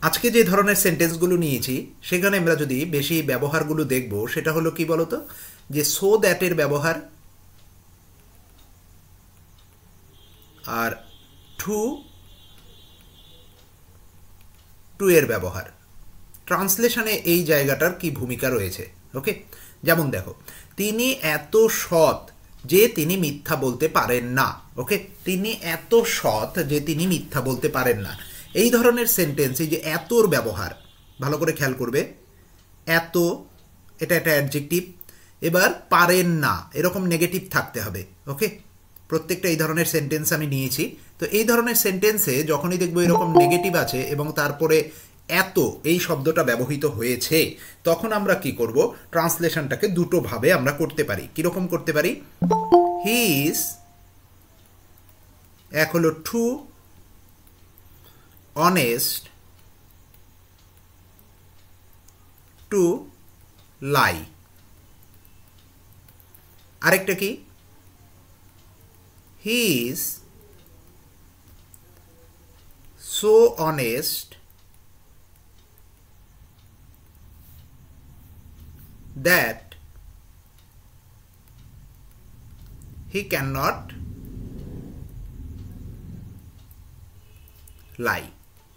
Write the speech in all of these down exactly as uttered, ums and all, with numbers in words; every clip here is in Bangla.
আজকে যে ধরনের সেন্টেন্সগুলো নিয়েছি সেখানে আমরা যদি বেশি ব্যবহারগুলো দেখব সেটা হলো কি বলতো, যে সো দ্যাটের ব্যবহার আর টু টু এর ব্যবহার। ট্রান্সলেশনে এই জায়গাটার কি ভূমিকা রয়েছে। ওকে, যেমন দেখো, তিনি এত সৎ যে তিনি মিথ্যা বলতে পারেন না। ওকে, তিনি এত সৎ যে তিনি মিথ্যা বলতে পারেন না। এই ধরনের সেন্টেন্স, এই যে এতর ব্যবহার ভালো করে খেয়াল করবে। এত, এটা একটা অ্যাডজেক্টিভ। এবার পারেন না, এরকম নেগেটিভ থাকতে হবে। ওকে, প্রত্যেকটা এই ধরনের সেন্টেন্স আমি নিয়েছি। তো এই ধরনের সেন্টেন্সে যখনই দেখবো এরকম নেগেটিভ আছে এবং তারপরে এত এই শব্দটা ব্যবহৃত হয়েছে, তখন আমরা কি করব, ট্রান্সলেশনটাকে দুটো ভাবে আমরা করতে পারি। কিরকম করতে পারি? হি ইজ, এক হলো টু অনেস্ট টু লাই, আরেকটা কি, he is so honest that he cannot lie.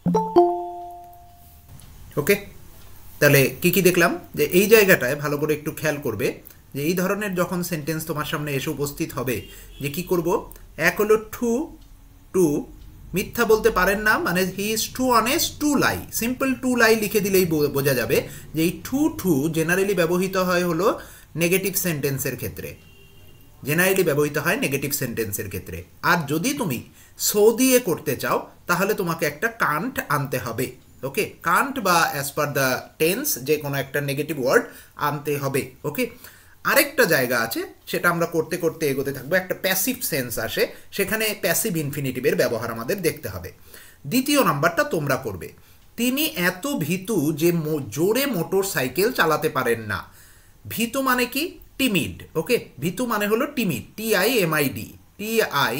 Okay, তাহলে কি কি দেখলাম, যে এই জায়গাটায় ভালো করে একটু খেয়াল করবে যে এই ধরনের যখন সেন্টেন্স তোমার সামনে এসে উপস্থিত হবে, যে কি করব, এক হলো টু টু মিথ্যা বলতে পারেন না, মানে he is too honest to lie. Simple to lie লিখে দিলেই বোঝা যাবে যে এই টু টু জেনারেলি ব্যবহৃত হয় হলো নেগেটিভ সেন্টেন্সের ক্ষেত্রে। জেনারেলি ব্যবহৃত হয় নেগেটিভ সেন্টেন্সের ক্ষেত্রে। আর যদি তুমি সো দিয়ে করতে চাও তাহলে তোমাকে একটা কান্ট আনতে হবে। ওকে, কান্ট বা অ্যাজ পার দ্য টেন্স যে কোনো একটা নেগেটিভ ওয়ার্ড আনতে হবে। ওকে, আরেকটা জায়গা আছে, সেটা আমরা করতে করতে এগোতে থাকবো। একটা প্যাসিভ সেন্স আসে, সেখানে প্যাসিভ ইনফিনিটিভের ব্যবহার আমাদের দেখতে হবে। দ্বিতীয় নাম্বারটা তোমরা করবে, তিনি এত ভীতু যে জোরে মোটর সাইকেল চালাতে পারেন না। ভীতু মানে কি? টিমিড। ওকে, ভীতু মানে হলো timid, T I M I D, T I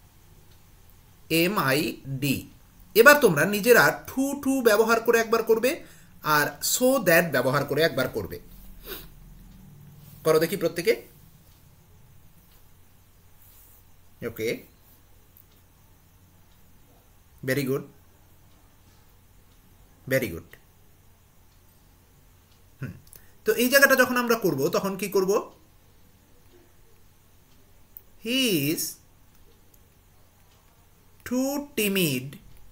M I D. এবার তোমরা নিজেরা টু টু ব্যবহার করে একবার করবে আর সো দ্যাট ব্যবহার করে একবার করবে। করো দেখি প্রত্যেকে। Okay, very good, very good. Hmm, তো এই জায়গাটা যখন আমরা করব তখন কি করব, he is too timid,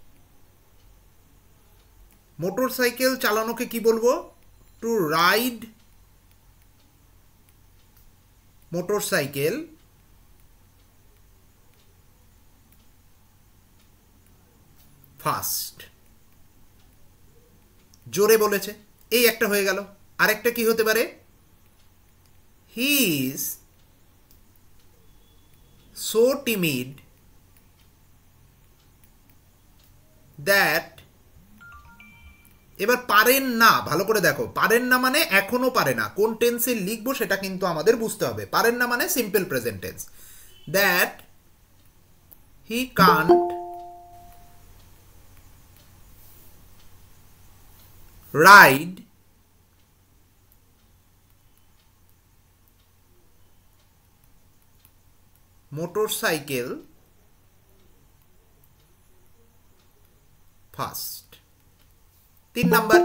motorcycle চালানোকে কি বলবো, to ride motorcycle fast. জোরে বলেছে, এই একটা হয়ে গেল। আরেকটা কি হতে পারে, he is so timid that, এবার পারেন না, ভালো করে দেখো, পারেন না মানে এখনো পারে না। কোন টেন্সে লিখবো সেটা কিন্তু আমাদের বুঝতে হবে। পারেন না মানে simple present tense, that he can't ride motorcycle fast. তিন নাম্বার,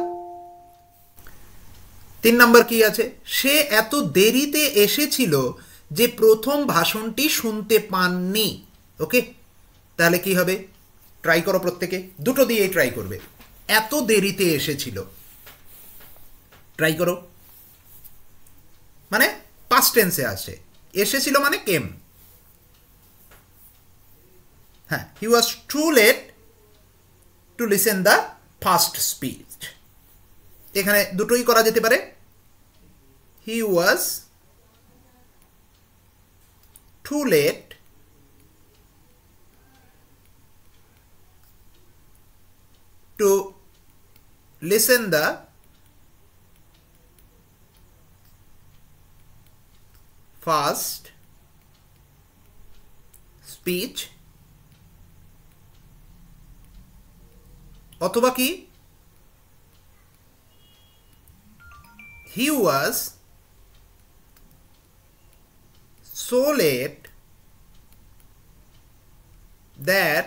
তিন নাম্বার কি আছে, সে এত দেরিতে এসেছিল যে প্রথম ভাষণটি শুনতে পাননি। ওকে, তাহলে কি হবে, ট্রাই করো প্রত্যেকে, দুটো দিয়েই ট্রাই করবে। এত দেরিতে এসেছিল, ট্রাই করো, মানে পাস্ট টেন্সে আসে, এসেছিল মানে কেম। হ্যাঁ, he was too late to listen the first speech. এখানে দুটোই করা যেতে পারে, he was too late to listen the first speech, অথবা কি he was so late that,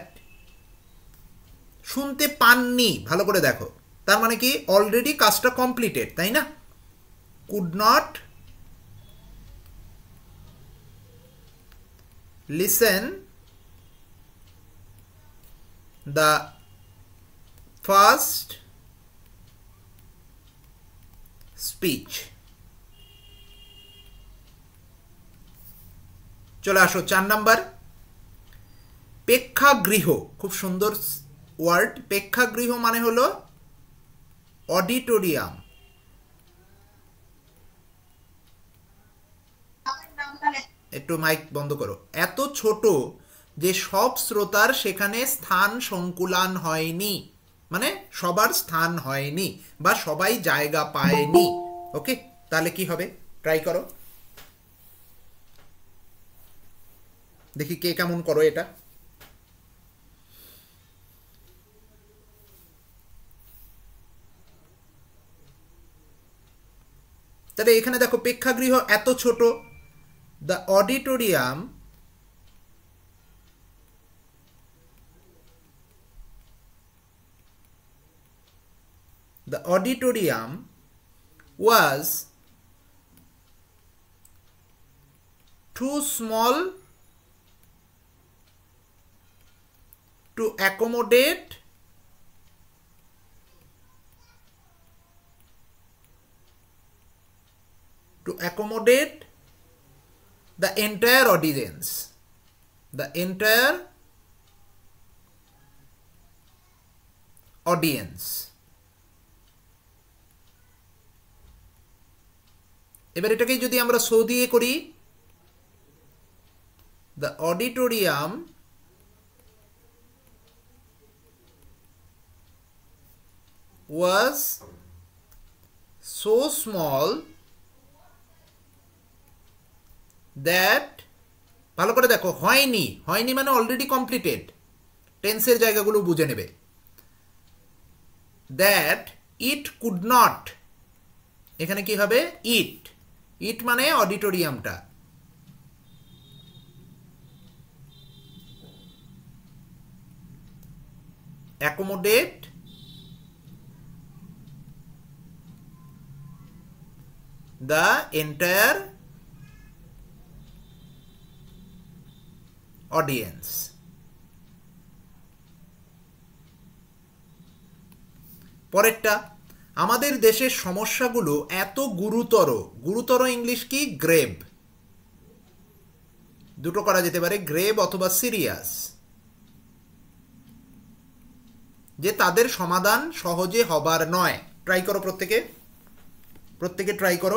শুনতে পাননি, ভালো করে দেখো, তার মানে কি অলরেডি কাজটা কমপ্লিটেড, তাই না? Could not listen the first speech. চলে আসো চার নাম্বার, প্রেক্ষাগৃহ। খুব সুন্দর ওয়ার্ড। প্রেক্ষাগৃহ মানে হলো অডিটোরিয়াম। একটু মাইক বন্ধ করো। এত ছোট যে সব শ্রোতার সেখানে স্থান সংকুলান হয়নি, মানে সবার স্থান হয়নি বা সবাই জায়গা পায়নি। ওকে, তাহলে কি হবে? ট্রাই করো, দেখি কে কেমন করো এটা। তাহলে এখানে দেখো প্রেক্ষাগৃহ এত ছোট, the auditorium the auditorium was too small to accommodate to accommodate the entire audience, the entire audience. এবার এটাকেই যদি আমরা সো দিয়ে করি, the auditorium was so small that, ভালো করে দেখো, হয়নি, হয়নি মানে অলরেডি কমপ্লিটেড, টেন্সের জায়গাগুলো বুঝে নেবে। দ্যাট ইট কুড নট, এখানে কি হবে? ইট, ইট মানে অডিটোরিয়ামটা, অ্যাকোমোডেট দ্য এন্টায়ার অডিয়েন্স। পরেরটা, আমাদের দেশের সমস্যাগুলো এত গুরুতর, গুরুতর ইংলিশ কি? গ্রেভ। দুটো করা যেতে পারে, গ্রেভ অথবা সিরিয়াস, যে তাদের সমাধান সহজে হবার নয়। ট্রাই করো প্রত্যেকে, প্রত্যেকে ট্রাই করো।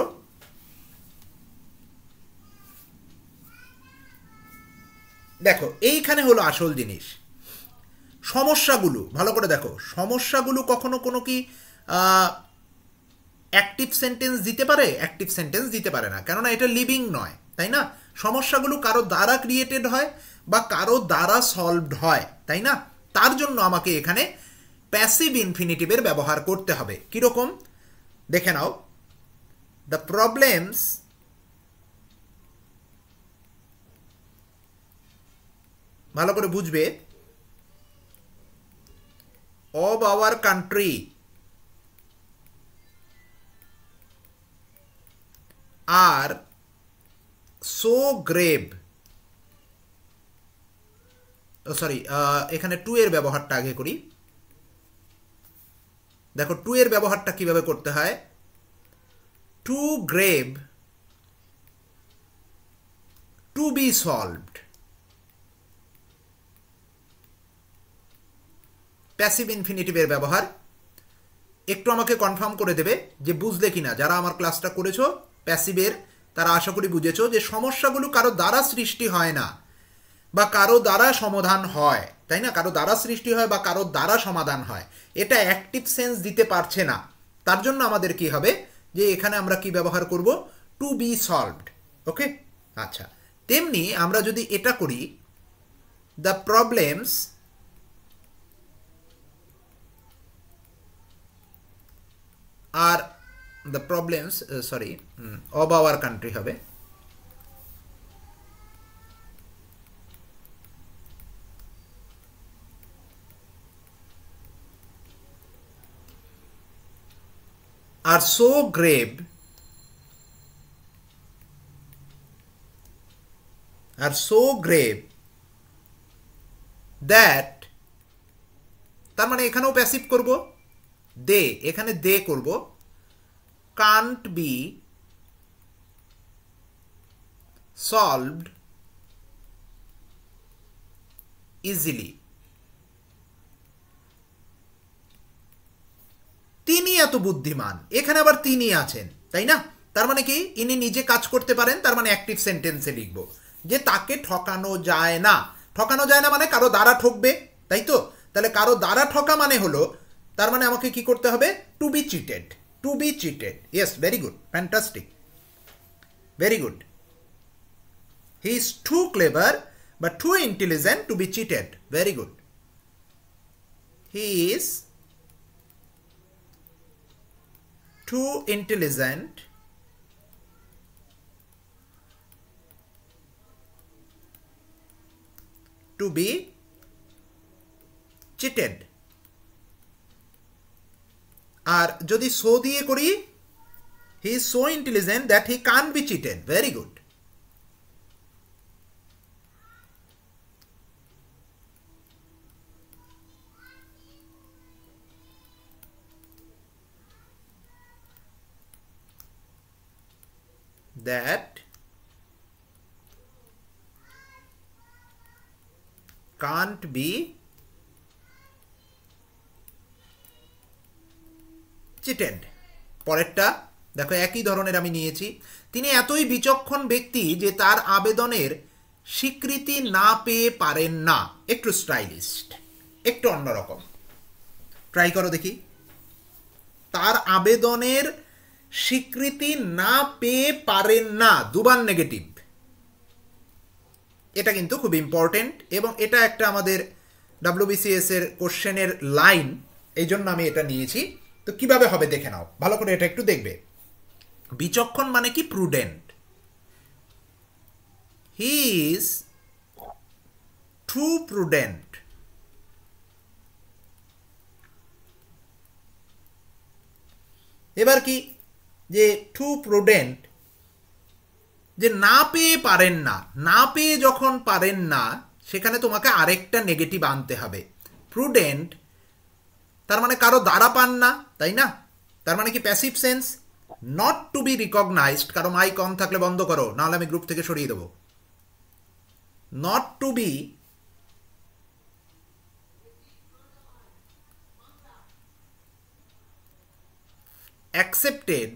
দেখো এইখানে হলো আসল জিনিস, সমস্যাগুলো ভালো করে দেখো। সমস্যাগুলো কখনো কোনো কি অ্যাক্টিভ সেন্টেন্স দিতে পারে? অ্যাক্টিভ সেন্টেন্স দিতে পারে না, কেননা এটা লিভিং নয়, তাই না? সমস্যাগুলো কারো দ্বারা ক্রিয়েটেড হয় বা কারো দ্বারা সলভড হয়, তাই না? তার জন্য আমাকে এখানে প্যাসিভ ইনফিনিটিভের ব্যবহার করতে হবে। কিরকম দেখে নাও, দ্য প্রবলেমস ভালো করে বুঝবে, of our country are so grave, sorry এখানে টু এর ব্যবহারটা আগে করি। দেখো টু এর ব্যবহারটা কিভাবে করতে হয়, to grave to be solved. Passive ইনফিনিটিভের ব্যবহার একটু আমাকে কনফার্ম করে দেবে যে বুঝলে কিনা। যারা আমার ক্লাসটা করেছো প্যাসিভের, তারা আশা করি বুঝেছো যে সমস্যাগুলো কারো দ্বারা সৃষ্টি হয় না বা কারো দ্বারা সমাধান হয়, তাই না? কারো দ্বারা সৃষ্টি হয় বা কারো দ্বারা সমাধান হয়, এটা অ্যাক্টিভ সেন্স দিতে পারছে না। তার জন্য আমাদের কি হবে, যে এখানে আমরা কি ব্যবহার করব? Two be solved. ওকে, আচ্ছা। তেমনি আমরা যদি এটা করি, the problems are the problems sorry of our country হবে। Are so grave are so grave that, তার মানে এখানেও প্যাসিভ করব, দে, এখানে দে করব, কান্ট বি সলভড ইজিলি। তিনি এত বুদ্ধিমান, এখানে আবার তিনি আছেন, তাই না? তার মানে কি ইনি নিজে কাজ করতে পারেন, তার মানে অ্যাক্টিভ সেন্টেন্সে লিখব যে তাকে ঠকানো যায় না। ঠকানো যায় না মানে কারো দ্বারা ঠকবে, তাই তো? তাহলে কারো দ্বারা ঠকা মানে হলো, তার মানে আমাকে কি করতে হবে? To be cheated, to be cheated. Yes, very good, fantastic, very good. He is too clever বা too intelligent to be cheated. Very good. He is too intelligent to be cheated। আর যদি সো দিয়ে করি, he is so intelligent that he can't be cheated। very good। that can't be cheated। পরেরটা দেখো, একই ধরনের আমি নিয়েছি। তিনি এতই বিচক্ষণ ব্যক্তি যে তার আবেদনের স্বীকৃতি না পেয়ে পারেন না। একটু স্টাইলিস্ট, একটু অন্যরকম। ট্রাই করো দেখি। তার আবেদনের স্বীকৃতি না পেয়ে পারেন না, দুবার নেগেটিভ। এটা কিন্তু খুব ইম্পর্টেন্ট এবং এটা একটা আমাদের ডাব্লিউবিসিএস এর কোশ্চেনের লাইন, এই জন্য আমি এটা নিয়েছি। তো কিভাবে হবে দেখে নাও, ভালো করে এটা একটু দেখবে। বিচক্ষণ মানে কি? Prudent. He is too prudent. এবার কি যে টু প্রুডেন্ট, যে না পেয়ে পারেন না, না পেয়ে যখন পারেন না সেখানে তোমাকে আরেকটা নেগেটিভ আনতে হবে। প্রুডেন্ট তার মানে কারো দ্বারা পান না, তাই না? তার মানে কি passive sense. Not to be recognised, কারো মাইক অন থাকলে বন্ধ করো, নাহলে আমি গ্রুপ থেকে সরিয়ে দেবো। নট টু বি অ্যাকসেপ্টেড,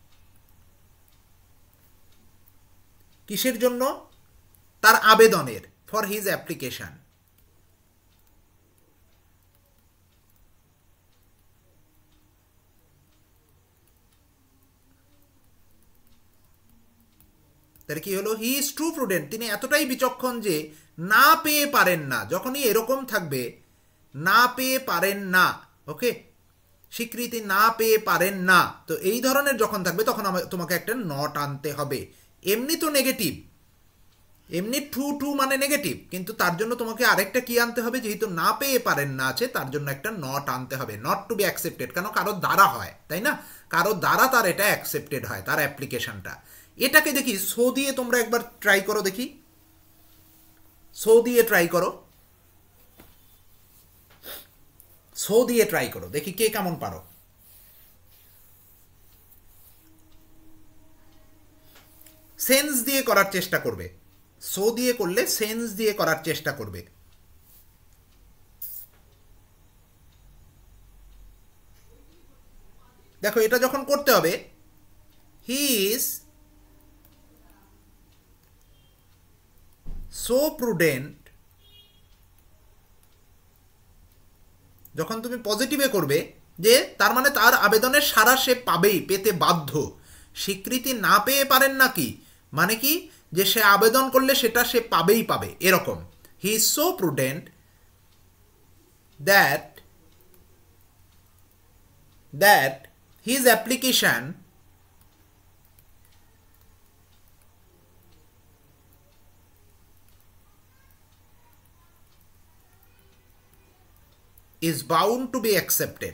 কিসের জন্য? তার আবেদনের, ফর হিজ অ্যাপ্লিকেশন। তাহলে কি হলো? হি ইজ টু প্রুডেন্ট, তিনি এতটাই বিচক্ষণ যে না পেয়ে পারেন না। যখনই এরকম থাকবে, না পেয়ে পারেন না, ওকে, স্বীকৃতি না পেয়ে পারেন না, তো এই ধরনের যখন থাকবে তখন তোমাকে একটা নট আনতে হবে। এমনি তো নেগেটিভ, এমনি টু টু মানে নেগেটিভ, কিন্তু তার জন্য তোমাকে আরেকটা কি আনতে হবে? যেহেতু না পেয়ে পারেন না আছে, তার জন্য একটা নট আনতে হবে। নট টু বি অ্যাকসেপ্টেড, কেন? কারো দ্বারা হয়, তাই না? কারো দ্বারা তার এটা অ্যাকসেপ্টেড হয়, তার অ্যাপ্লিকেশনটা। এটাকে দেখি সো দিয়ে তোমরা একবার ট্রাই করো দেখি। সো দিয়ে ট্রাই করো, সো দিয়ে ট্রাই করো দেখি কে কেমন পারো। সেন্স দিয়ে করার চেষ্টা করবে, সো দিয়ে করলে সেন্স দিয়ে করার চেষ্টা করবে। দেখো এটা যখন করতে হবে, হি ইজ সো প্রুডেন্ট, যখন তুমি পজিটিভে করবে যে তার মানে তার আবেদনের সারা সে পাবেই, পেতে বাধ্য। স্বীকৃতি না পেয়ে পারেন না কি মানে কি? যে সে আবেদন করলে সেটা সে পাবেই পাবে, এরকম। He is so prudent that that his application is bound to be accepted.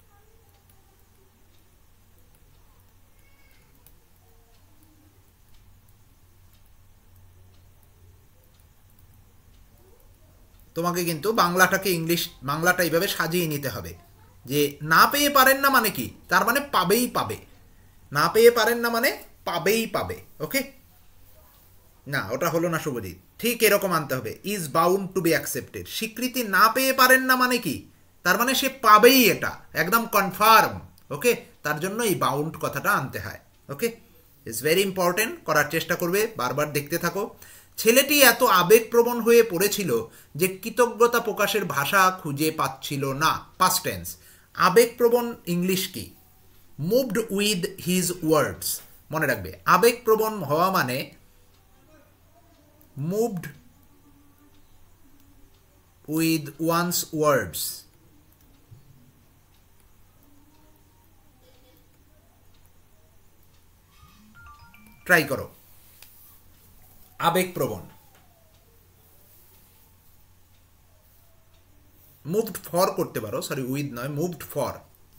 তোমাকে কিন্তু বাংলাটাকে ইংলিশ বাংলাটা এইভাবে সাজিয়ে নিতে হবে যে না পেয়ে পারেন না মানে কি, তার মানে পাবেই পাবে, না পেয়ে পারেন না মানে পাবেই পাবে। ওকে, না ওটা হলো না শুভজিৎ, ঠিক এরকম আনতে হবে, is bound to be accepted. স্বীকৃতি না পেয়ে পারেন না মানে কি, তার মানে সে পাবেই, এটা একদম কনফার্ম। ওকে, তার জন্য এই বাউন্ড কথাটা আনতে হয়। ওকে, ইটস ভেরি ইম্পর্টেন্ট, করার চেষ্টা করবে, বারবার দেখতে থাকো। ছেলেটি এত আবেগপ্রবণ হয়ে পড়েছিল যে কৃতজ্ঞতা প্রকাশের ভাষা খুঁজে পাচ্ছিল না। Past tense. আবেগপ্রবণ ইংলিশ কি? Moved with his words. মনে রাখবে, আবেগপ্রবণ হওয়া মানে moved with one's words. Try করো। আবেগপ্রবণ, মুভড ফর করতে পারো, সরি উইথ নয়, মুভড ফর।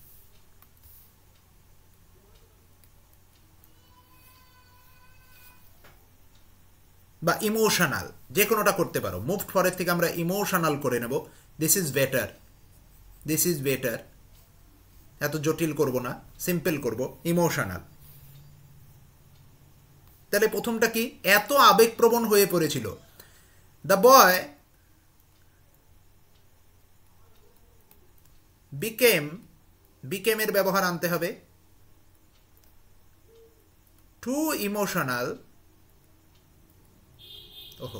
বা ইমোশনাল, যে কোনোটা করতে পারো। মুভড ফরের থেকে আমরা ইমোশনাল করে নেব। This is better, this is better, এত জটিল করব না, সিম্পল করব, ইমোশনাল। তাহলে প্রথমটা কি? এত আবেগপ্রবণ হয়ে পড়েছিল। দ্য বয় বিকেম, বিকেমের ব্যবহার আনতে হবে, টু ইমোশনাল, ওহো,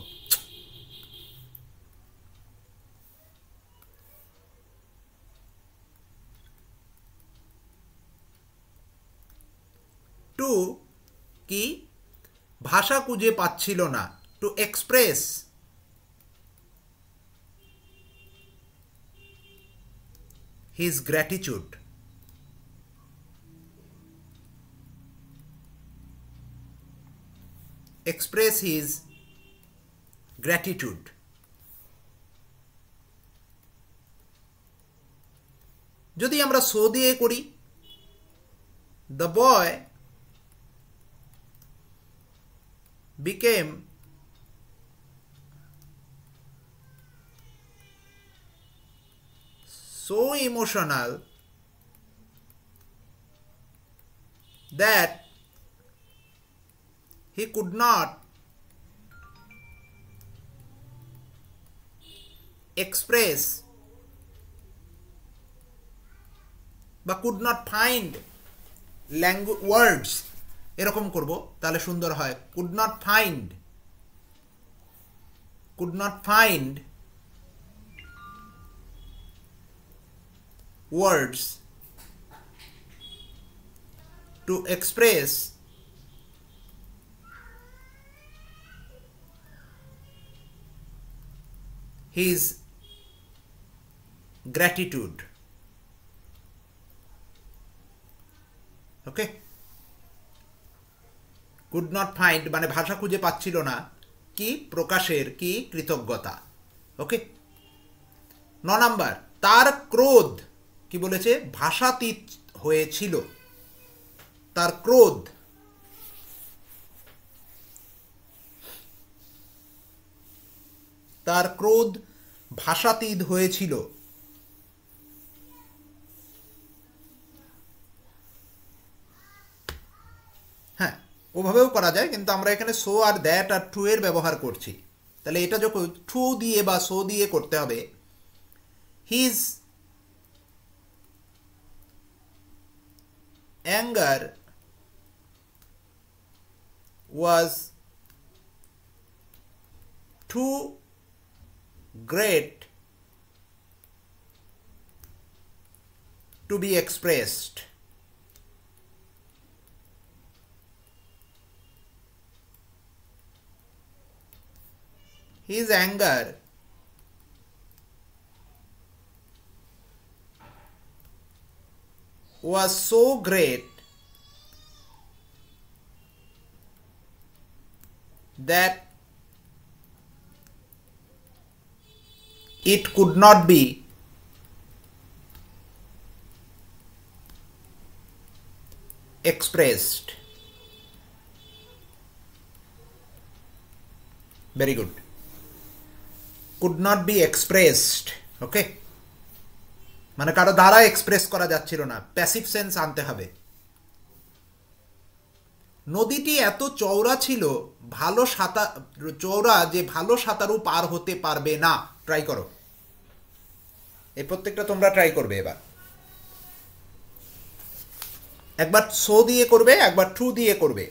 টু কি? ভাষা খুঁজে পাচ্ছিল না, to express his gratitude. Express his gratitude. যদি আমরা সো দিয়ে করি, the boy became so emotional that he could not express বা could not find language words, এরকম করব তাহলে সুন্দর হয়। Could not find, could not find words to express his gratitude. Okay, could not find মানে ভাষা খুঁজে পাচ্ছিল না কি? প্রকাশের কি? কৃতজ্ঞতা। ওকে, ন নাম্বার, তার ক্রোধ কি বলেছে? ভাষাতীত হয়েছিল। তার ক্রোধ, তার ক্রোধ ভাষাতীত হয়েছিল। হ্যাঁ, ওভাবেও করা যায়, কিন্তু আমরা এখানে সো আর দ্যাট আর টু এর ব্যবহার করছি। তাহলে এটা যখন টু দিয়ে বা সো দিয়ে করতে হবে, his anger was too great to be expressed. His anger was so great that it could not be expressed. Very good. Could not be expressed. Okay, মানে কারো দ্বারা এক্সপ্রেস করা যাচ্ছিল না, প্যাসিভ সেন্স আনতে হবে। নদীটি এত চওড়া ছিল ভালো সাঁতার চওড়া যে ভালো সাঁতারু পার হতে পারবে না। ট্রাই করো, এই প্রত্যেকটা তোমরা ট্রাই করবে। এবার একবার সো দিয়ে করবে, একবার ট্রু দিয়ে করবে।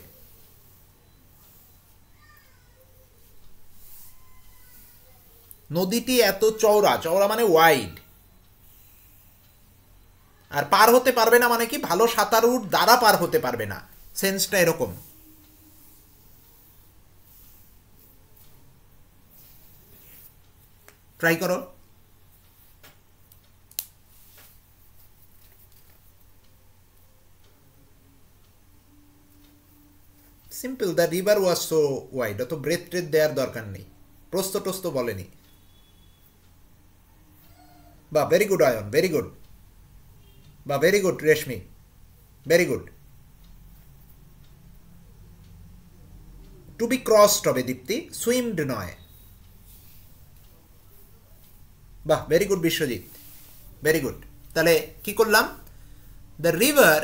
নদীটি এত চওড়া, চওড়া মানে ওয়াইড, আর পার হতে পারবে না মানে কি ভালো সাঁতারুর দ্বারা পার হতে পারবে না, সেন্সটা এরকম। ট্রাই করো। Simple, the river was so wide. অত ব্রেথ ট্রেথ দেওয়ার দরকার নেই, প্রস্ত টস্ত বলেনি। বা very good Ayan, very good. বা very good Reshmi, very good. To be crossed হবে দীপ্তি, সুইমড নয়। বাহ, very good Biswajit, very good. তাহলে কি করলাম? দ্য রিভার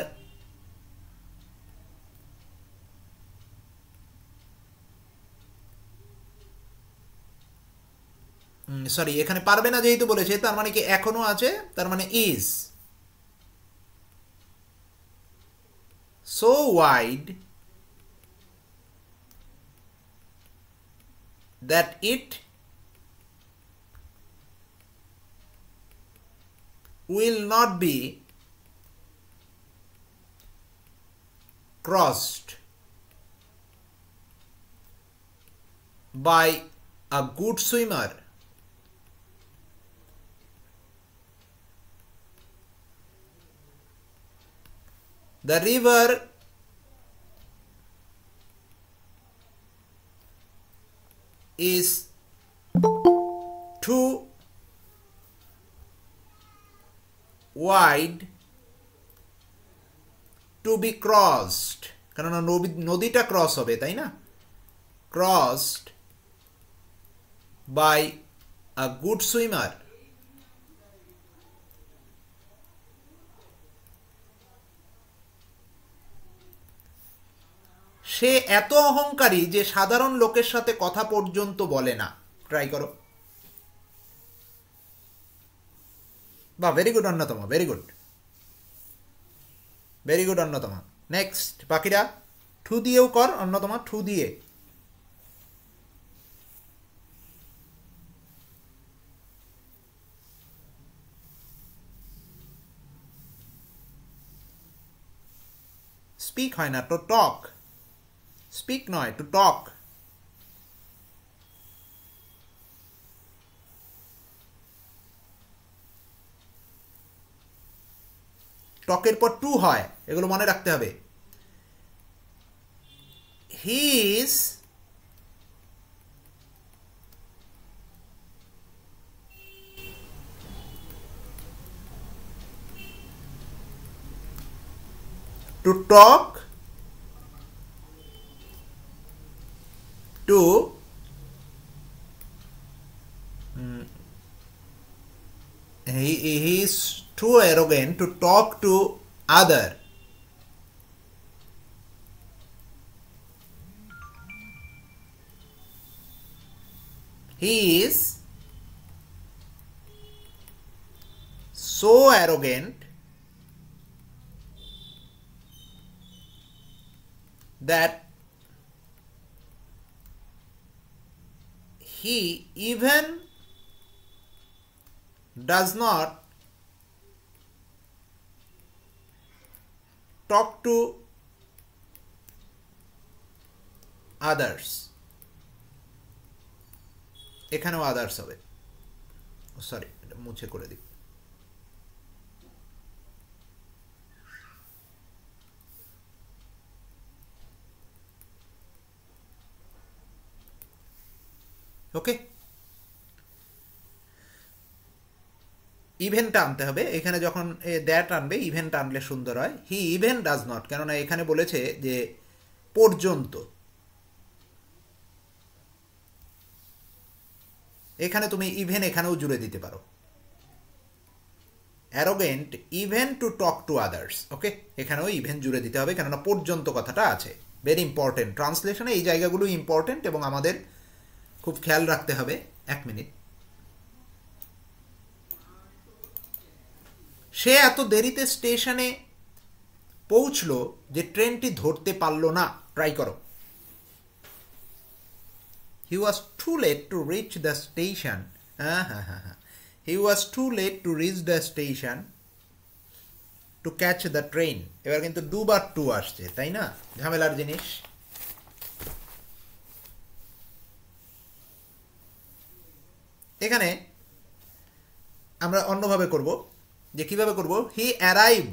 সরি, এখানে পারবে না যেহেতু বলেছে, তার মানে কি এখনো আছে, তার মানে is so wide that it will not be crossed by a good swimmer. The river is too wide to be crossed, কারণ নদীটা ক্রস হবে, তাই না? Crossed by a good swimmer. সে এত অহংকারী যে সাধারণ লোকের সাথে কথা পর্যন্ত বলে না। ট্রাই করো। বা ভেরি গুড অন্যতম, ভেরি গুড, ভেরি গুড অন্যতম। নেক্সট বাকিরা ঠু দিয়েও কর, অন্যতম ঠু দিয়ে। স্পিক হয় না, তো টক। স্পিক নয়, টু টক। টকের পর টু হয়, এগুলো মনে রাখতে হবে। He is too talk to um, he, he is too arrogant to talk to other. He is so arrogant that he even does not talk to others. এখানেও আদার্স হবে, সরি এটা মুছে করে দিই। ওকে, ইভেনটা আনতে হবে। এখানে যখন দ্যাট আনবে ইভেনটা আনলে সুন্দর হয়। হি ইভেন ডাজ নট, কেননা এখানে বলেছে যে পর্যন্ত, এখানে তুমি ইভেন এখানেও জুড়ে দিতে পারো। Arrogant even to talk to others, okay, এখানেও ইভেন জুড়ে দিতে হবে কেননা পর্যন্ত কথাটা আছে। ভেরি ইম্পর্টেন্ট, ট্রান্সলেশনে এই জায়গাগুলো ইম্পর্টেন্ট এবং আমাদের খুব খেয়াল রাখতে হবে। এক মিনিট। সে এত দেরিতে স্টেশনে পৌঁছলো যে ট্রেনটি ধরতে পারলো না। ট্রাই করো। He was too late to reach the station. হ্যাঁ হ্যাঁ হ্যাঁ হ্যাঁ he was too late to reach the station to catch the train. এবার কিন্তু দুবার টু আসছে, তাই না? ঝামেলার জিনিস। এখানে আমরা অন্যভাবে করব। যে কিভাবে করব, হি অ্যারাইভড,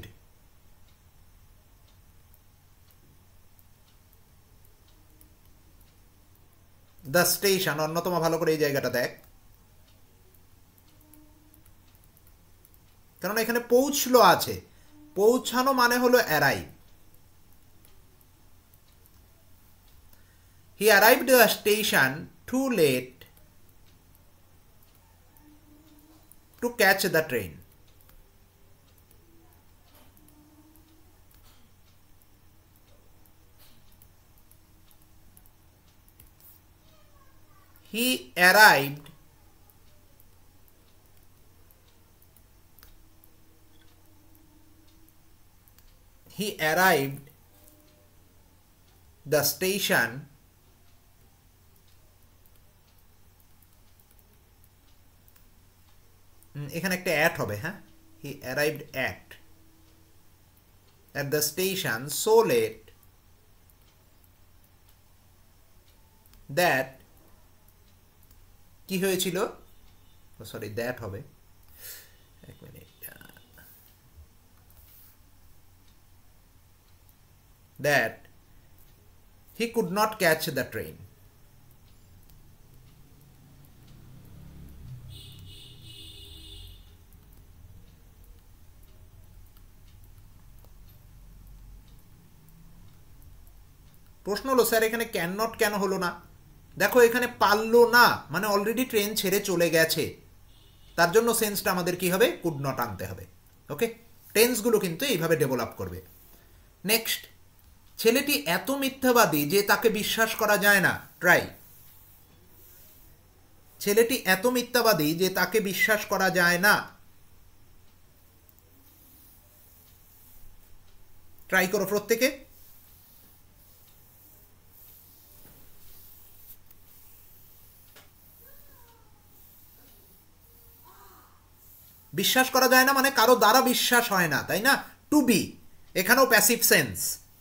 দ্য স্টেশন। অন্যতম ভালো করে এই জায়গাটা দেখ, কারণ এখানে পৌঁছলো আছে, পৌঁছানো মানে হলো arrive. He arrived the station too late to catch the train. He arrived he arrived the station এখানে একটা অ্যাট হবে। হ্যাঁ, he arrived at at the station so late that কি হয়েছিল, সরি দ্যাট হবে, এক minute, that he could not catch the train. প্রশ্ন হলো স্যার এখানে ক্যান নট কেন হলো না? দেখো এখানে পারলো না মানে অলরেডি ট্রেন ছেড়ে চলে গেছে, তার জন্য সেন্সটা আমাদের কি হবে, কুড নট আনতে হবে। ওকে, টেন্সগুলো কিন্তু এইভাবে ডেভেলপ করবে। নেক্সট, ছেলেটি এত মিথ্যাবাদী যে তাকে বিশ্বাস করা যায় না। ট্রাই। ছেলেটি এত মিথ্যাবাদী যে তাকে বিশ্বাস করা যায় না। ট্রাই করো প্রত্যেকে। বিশ্বাস করা যায় না মানে কারো দ্বারা বিশ্বাস হয় না, তাই না? টু বি, এখানেও প্যাসিভ সেন্স।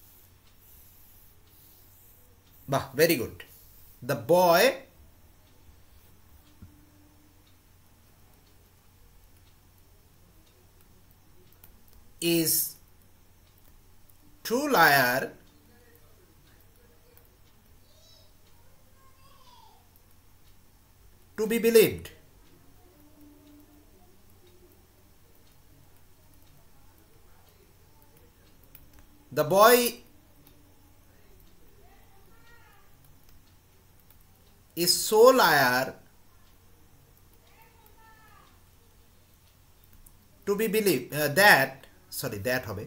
বাহ, very good. The boy is true liar to be believed. The boy is so liar to be believed uh, that sorry that হবে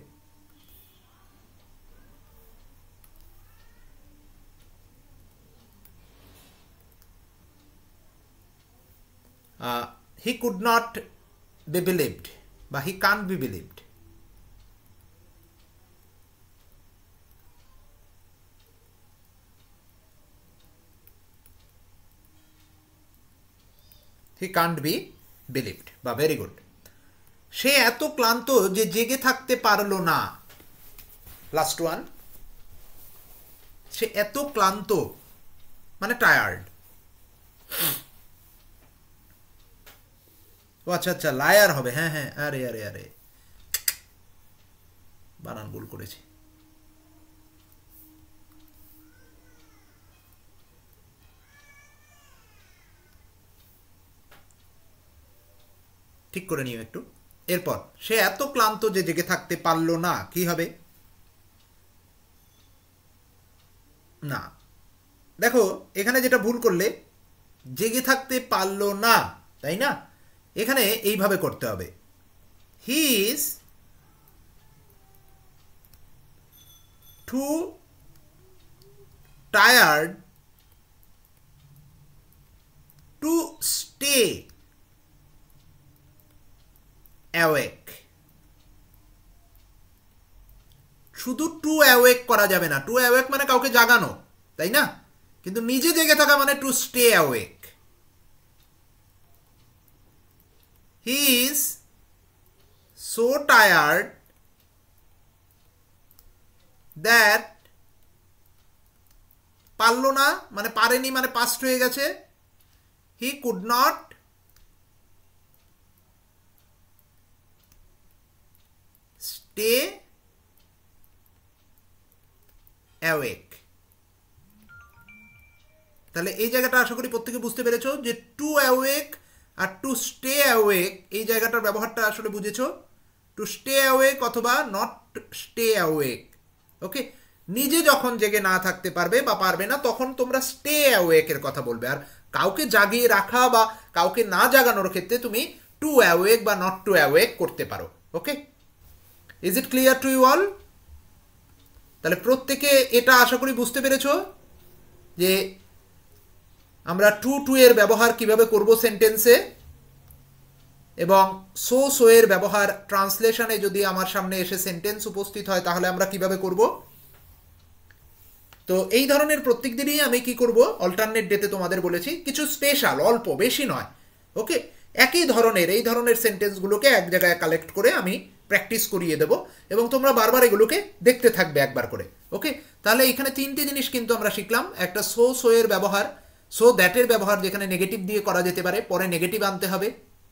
uh, he could not be believed বা he can't be believed. He can't be believed বা ভেরি গুড। সে এত ক্লান্ত যে জেগে থাকতে পারলো না। লাস্ট ওয়ান, সে এত ক্লান্ত মানে টায়ার্ড। ও আচ্ছা আচ্ছা, লায়ার হবে। হ্যাঁ হ্যাঁ, আরে আরে আরে বানান ভুল করেছি। ঠিক করে নিও একটু। এরপর সে এত ক্লান্ত যে জেগে থাকতে পারলো না, কি হবে? না, দেখো এখানে যেটা ভুল করলে, জেগে থাকতে পারলো না, তাই না? এখানে এইভাবে করতে হবে, he is too tired to stay awake. শুধু টু অ্যাওয়েক করা যাবে না, টু অ্যাওয়েক মানে কাউকে জাগানো, তাই না? কিন্তু নিজে জেগে থাকা মানে to stay awake. He is so tired that, পারলো না মানে পারেনি মানে পাস্ট হয়ে গেছে, he could not stay awake. তাহলে এই জায়গাটা আশা করি প্রত্যেকে বুঝতে পেরেছো যে টু অ্যাওয়েক আর টু স্টে অ্যাওয়েক এই জায়গাটার ব্যবহারটা আসলে বুঝেছো। টু স্টে অ্যাওয়েক অথবা নট স্টে অ্যাওয়েক। ওকে, নিজে যখন জেগে না থাকতে পারবে বা পারবে না তখন তোমরা স্টে অ্যাওয়েকের কথা বলবে, আর কাউকে জাগিয়ে রাখা বা কাউকে না জাগানোর ক্ষেত্রে তুমি টু অ্যাওয়েক বা নট টু অ্যাওয়েক করতে পারো। Okay, is it clear to you all? তাহলে প্রত্যেকে এটা আশা করি বুঝতে পেরেছো যে আমরা টু টু এর ব্যবহার কিভাবে করব সেন্টেন্সে, এবং সো সো এর ব্যবহার ট্রান্সলেশনে যদি আমার সামনে এসে সেন্টেন্স উপস্থিত হয় তাহলে আমরা কিভাবে করব। তো এই ধরনের প্রত্যেক দিনই আমি কি করব, অল্টারনেট ডেতে তোমাদের বলেছি কিছু স্পেশাল, অল্প বেশি নয়, ওকে, একই ধরনের এই ধরনের সেন্টেন্সগুলোকে এক জায়গায় কালেক্ট করে আমি প্র্যাকটিস করিয়ে দেব এবং তোমরা বারবার এগুলোকে দেখতে থাকবে একবার করে। ওকে, তাহলে এখানে তিনটি জিনিস কিন্তু আমরা শিখলাম। একটা সো সো এর ব্যবহার, সো দ্যাটের ব্যবহার যেখানে নেগেটিভ দিয়ে করা যেতে পারে, পরে নেগেটিভ আনতে হবে।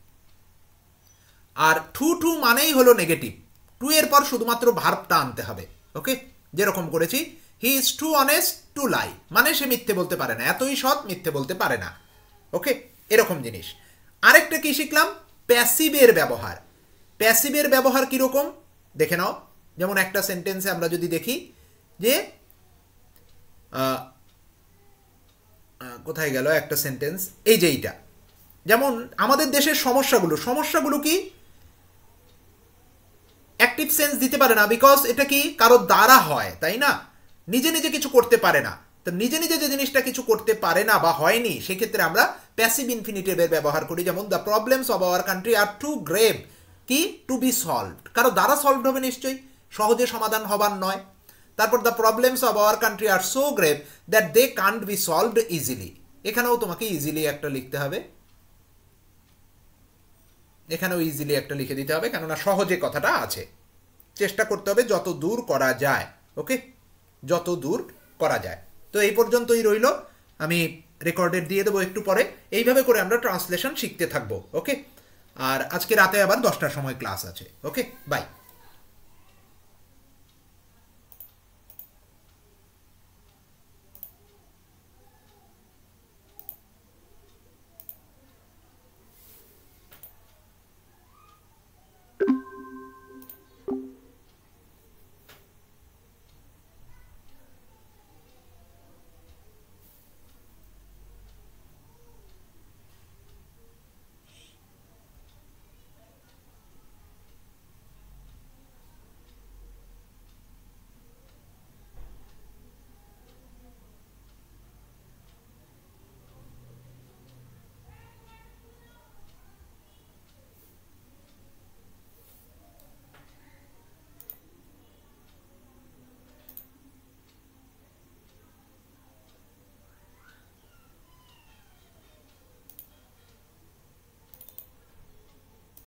আর টু টু মানেই হলো নেগেটিভ, টু এর পর শুধুমাত্র ভার্বটা আনতে হবে। ওকে, যেরকম করেছি, he is too honest to lie, মানে সে মিথ্যে বলতে পারে না, এতই সৎ মিথ্যে বলতে পারে না। ওকে, এরকম জিনিস। আরেকটা কি শিখলাম, প্যাসিভের ব্যবহার। প্যাসিভের ব্যবহার কিরকম দেখে নাও। যেমন একটা সেন্টেন্সে আমরা যদি দেখি যে কোথায় গেল একটা সেন্টেন্স, এই যে এইটা, যেমন আমাদের দেশের সমস্যাগুলো, সমস্যাগুলো কি অ্যাক্টিভ সেন্স দিতে পারে না, বিকজ এটা কি কারো দ্বারা হয়, তাই না? নিজে নিজে কিছু করতে পারে না। তো নিজে নিজে যে জিনিসটা কিছু করতে পারে না বা হয়নি, সেক্ষেত্রে আমরা প্যাসিভ ইনফিনিটিভের ব্যবহার করি। যেমন the problems of our country are too grave, কি টু বি সলভড, কারো দ্বারা সলভড হবে নিশ্চয়ই, সহজে সমাধান হবার নয়। তারপর the problems of our country are so grave that they can't be solved easily. এখানেও তোমাকে ইজিলি একটা লিখতে হবে, এখানেও ইজিলি একটা লিখে দিতে হবে, কেননা সহজে কথাটা আছে। চেষ্টা করতে হবে যত দূর করা যায়। ওকে, যত দূর করা যায়। তো এই পর্যন্তই রইল, আমি রেকর্ডেড দিয়ে দেবো একটু পরে। এইভাবে করে আমরা ট্রান্সলেশন শিখতে থাকবো। ওকে, আর আজকে রাতে আবার দশটার সময় ক্লাস আছে। Okay, by.